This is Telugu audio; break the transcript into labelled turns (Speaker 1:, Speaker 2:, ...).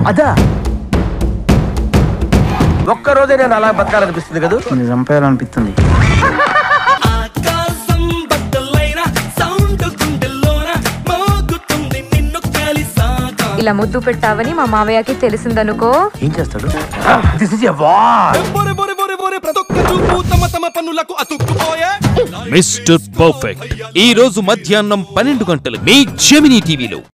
Speaker 1: అదా ఒక్కరోజే నేను అలా బతకాలనిపిస్తుంది కదా, చంపేయాలనిపిస్తుంది.
Speaker 2: ఇలా ముద్దు పెట్టావని మా మావయ్యకి తెలిసిందనుకో,
Speaker 1: ఏం చేస్తాడు?
Speaker 3: మిస్టర్ పర్ఫెక్ట్ ఈ రోజు మధ్యాహ్నం 12 గంటలు మీ జెమినీ టీవీలో.